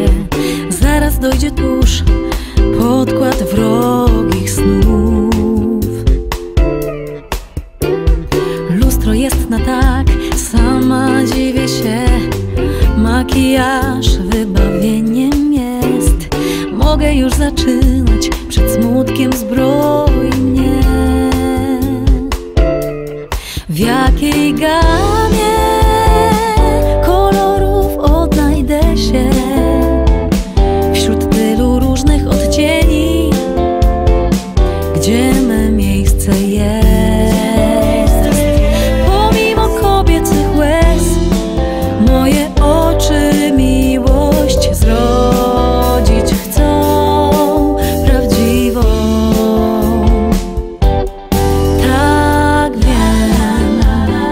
zaraz dojdzie tuż podkład wrogich snów. Lustro jest na tak, sama dziwię się. Makijaż wybawieniem jest. Mogę już zaczynać, przed smutkiem zbroi mnie. W jakiej gamie kolorów odnajdę się wśród tylu różnych odcieni, gdzie me miejsce jest. Pomimo kobiecych łez moje oczy miłość zrodzić chcą prawdziwą. Tak wiem,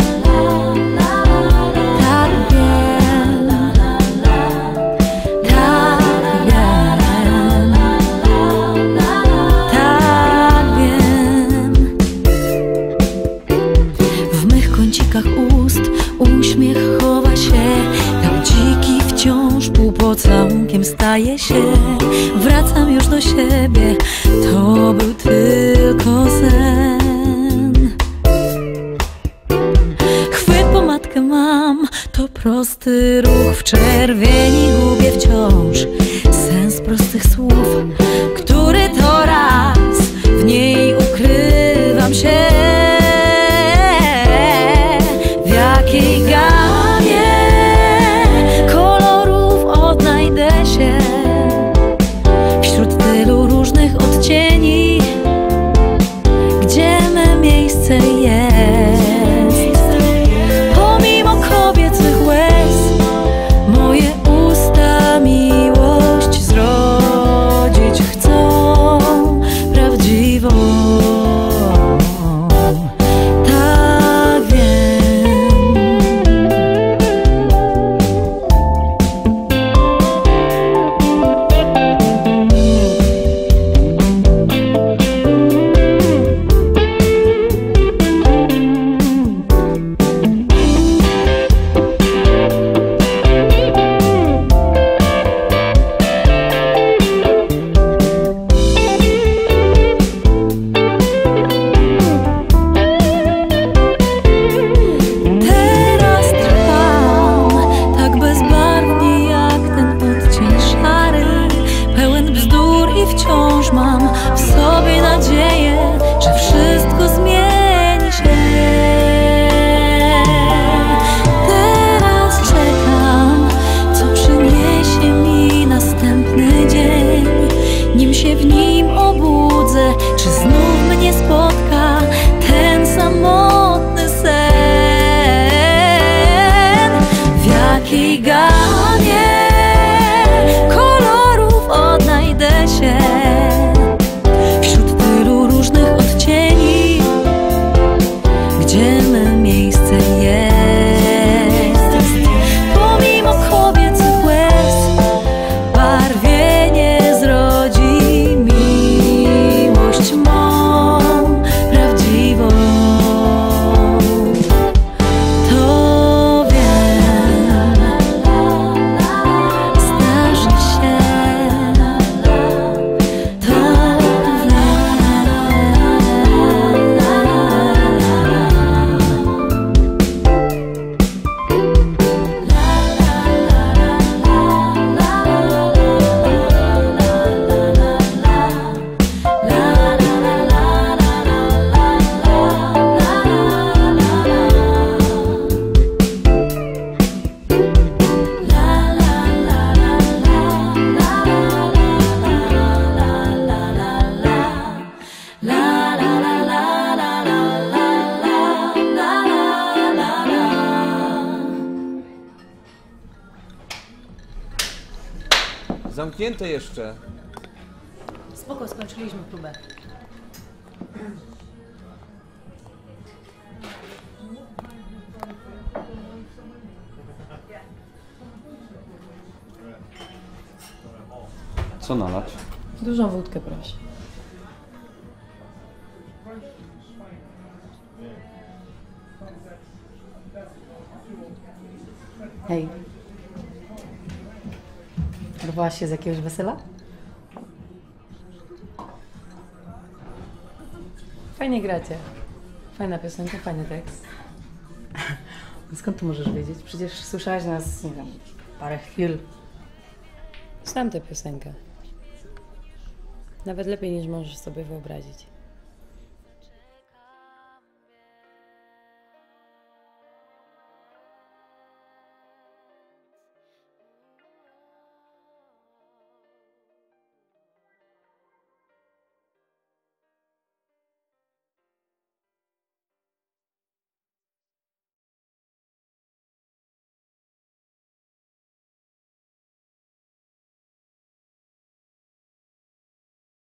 tak wiem, tak wiem. W mych kącikach ust uśmiech chowa się, tak dziki wciąż półpocałunkiem staje się. Wracam już do siebie, to był tylko sen. Chwyt po matkę mam, to prosty ruch. W czerwieni gubię wciąż sens prostych słów, który to raz w niej ukrywam się. W jakiej gamie kolorów odnajdę się wśród tylu różnych odcieni, gdzie me miejsce jest. Pomimo kobiecych łez moje usta miłość zrodzić chcą prawdziwą. Tak wiem. Teraz trwam tak bezbarwnie jak ten odcień szary, pełen bzdur i wciąż mam w sobie nadzieję, że wszystko zmieni się. Teraz czekam, co przyniesie mi następny dzień. Nim się w nim obudzę, czy znów mnie spotka ten samotny sen? W jakiej gamie kolorów odnajdę się wśród tylu różnych odcieni, gdzie me miejsce jest. Pomimo kobiecych łez barwienie zrodzi miłość mą prawdziwą. To wiem, zdarzy się. To Zamknięte jeszcze. Spoko, skończyliśmy próbę. Co nalać? Dużą wódkę, proszę. Hej. Wycofałaś się z jakiegoś wesela? Fajnie gracie. Fajna piosenka, fajny tekst. Skąd tu możesz wiedzieć? Przecież słyszałaś nas, nie wiem, parę chwil. Znam tę piosenkę. Nawet lepiej niż możesz sobie wyobrazić.